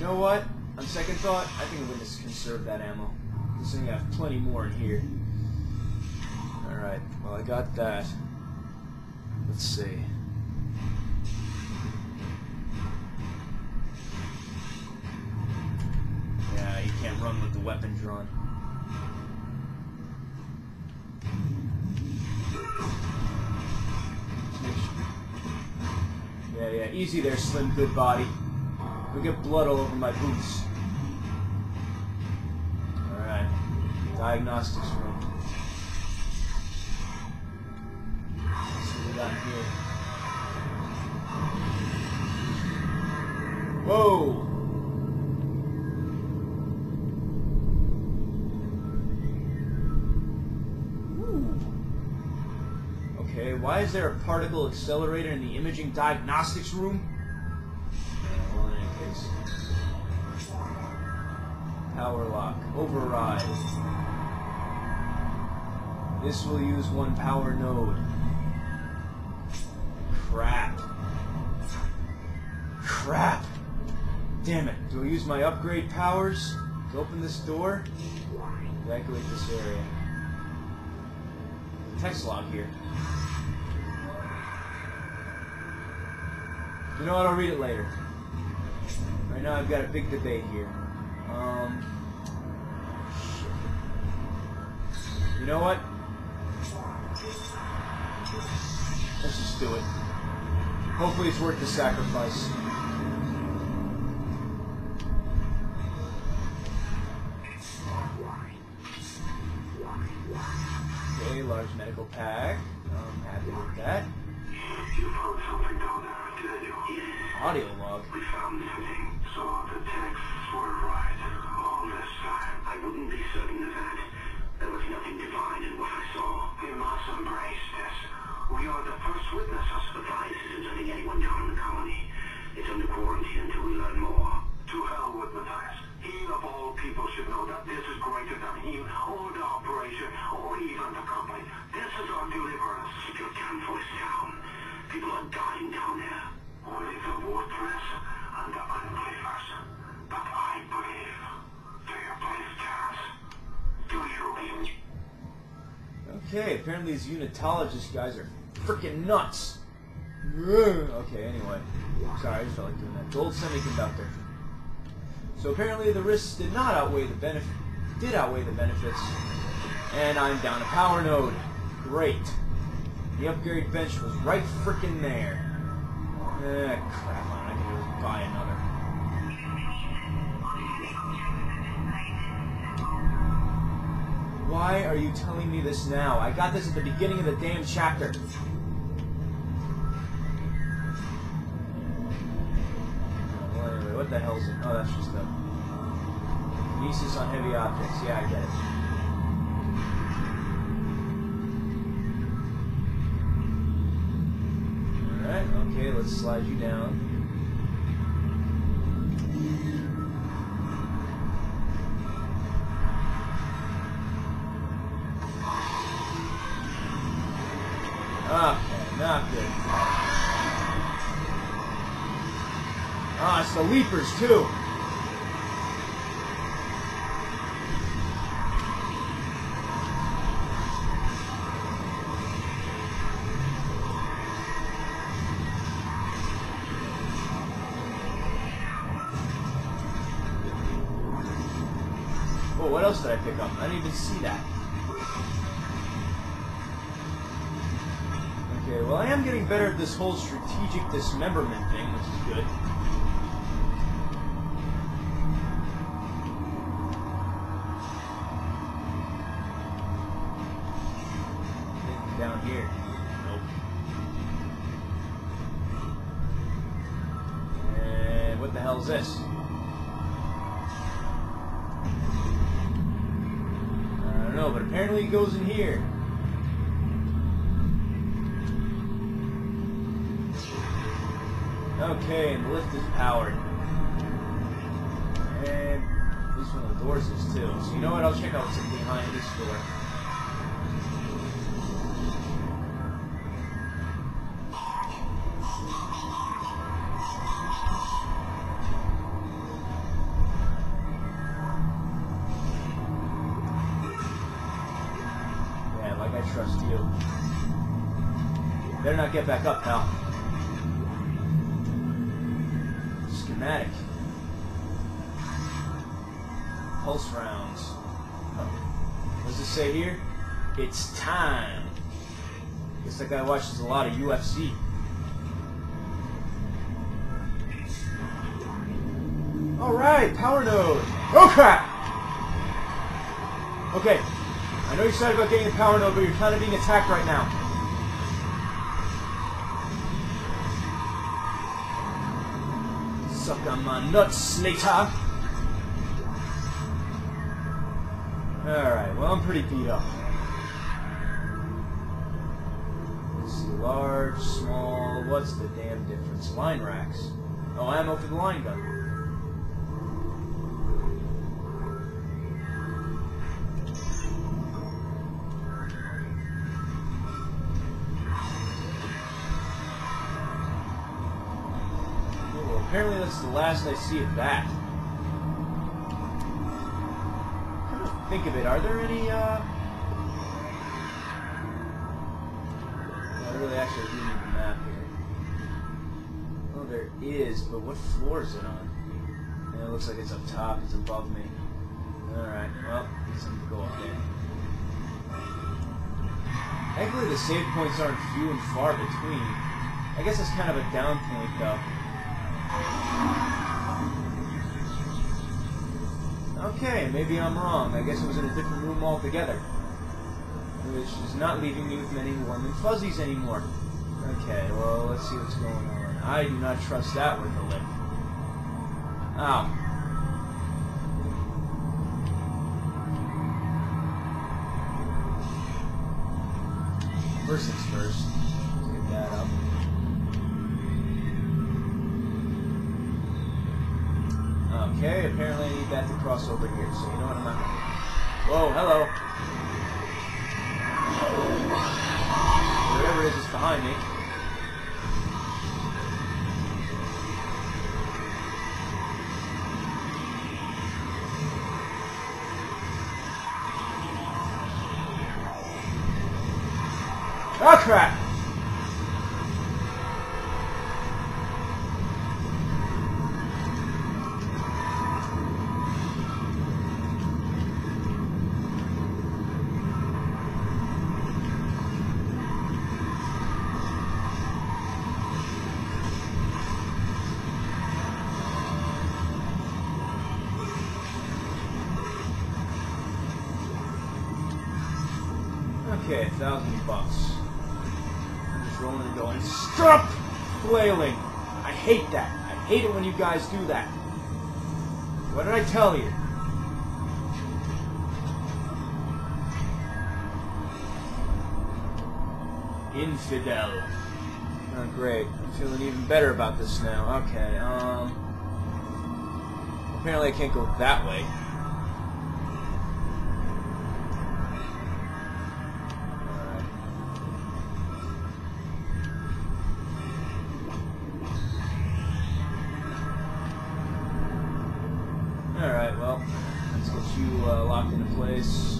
know what? On second thought, I think I'm going to conserve that ammo. This thing have plenty more in here. Alright, well I got that. Let's see. Yeah, you can't run with the weapon drawn. Yeah, easy there, Slim Good Body. You'll get blood all over my boots. Alright, diagnostics room. Let's see what we got here. Whoa! Okay, why is there a particle accelerator in the imaging diagnostics room? Well, in any case. Power lock. Override. This will use one power node. Crap. Crap! Damn it. Do I use my upgrade powers to open this door? Evacuate this area. Text log here. You know what? I'll read it later. Right now I've got a big debate here. You know what? Let's just do it. Hopefully it's worth the sacrifice. Okay, large medical pack. I'm happy with that. You found something down there, didn't you? Yes. Audio log. We found something, so the texts were right all this time. I wouldn't be certain of that. There was nothing divine in what I saw. We must embrace this. We are the first witnesses. The virus isn't letting anyone down in the colony. It's under quarantine until we learn more. To hell with Matthias. He of all people should know that this is greater than him, or the operation, or even the company. This is our deliverance. Keep your damn voice down. People are dying down there. Only the worthless and the unbelievers. But I believe. Do you believe, Terrence? Do you? Okay, apparently these unitologist guys are freaking nuts. Okay, anyway. Sorry, I just felt like doing that. Gold semiconductor. So apparently the risks did not outweigh the benefits. Did outweigh the benefits. And I'm down a power node. Great. The upgrade bench was right frickin' there. Crap, I can just buy another. Why are you telling me this now? I got this at the beginning of the damn chapter. Well, anyway, what the hell is it? Oh, that's just a kinesis on heavy objects. Yeah, I get it. Okay, let's slide you down. Okay, not good. Ah, it's the leapers too. Oh, what else did I pick up? I didn't even see that. Okay, well I am getting better at this whole strategic dismemberment thing, which is good. Anything down here? Nope. And what the hell is this? No, but apparently it goes in here. Okay, and the lift is powered. And at least one of the doors is too. So you know what? I'll check out what's behind this door. I trust you. Better not get back up, pal. Schematic. Pulse rounds. What does it say here? It's time. Guess that guy watches a lot of UFC. Alright, power node. Oh crap! Okay, I know you're excited about getting a power node, but you're kind of being attacked right now. Suck on my nuts, Slater. Alright, well I'm pretty beat up. Let's see, large, small, what's the damn difference? Line racks. Oh, ammo for the line gun. Apparently that's the last I see of that. Come to think of it, are there any, I really actually do need the map here. Oh, there is, but what floor is it on? Yeah, it looks like it's up top, it's above me. Alright, well, I guess I'm gonna go up there. Thankfully the save points aren't few and far between. I guess it's kind of a down point, though. Okay, maybe I'm wrong. I guess it was in a different room altogether. Which is not leaving me with many warm and fuzzies anymore. Okay, well, let's see what's going on. I do not trust that with a lip. Ow. First things first. Let's get that up. Okay, apparently I need that to cross over here, so you know what I'm not gonna do. Whoa, hello. Whatever it is behind me. Oh crap! Okay, $1,000. I'm just rolling and going, stop flailing! I hate that. I hate it when you guys do that. What did I tell you? Infidel. Oh, great. I'm feeling even better about this now. Okay, apparently I can't go that way. Alright, well, let's get you locked into place.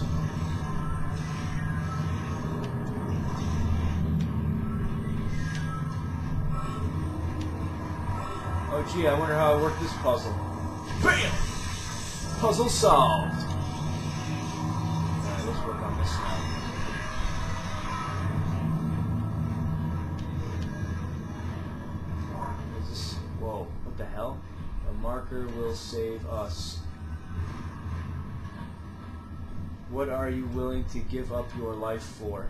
Oh gee, I wonder how I work this puzzle. BAM! Puzzle solved! Alright, let's work on this now. Is this... Whoa, what the hell? A marker will save us. What are you willing to give up your life for?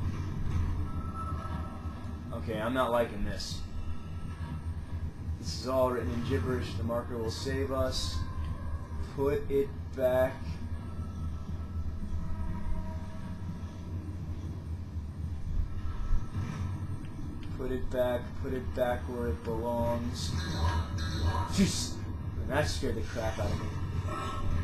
Okay, I'm not liking this. This is all written in gibberish. The marker will save us. Put it back. Put it back where it belongs. Jeez, that scared the crap out of me.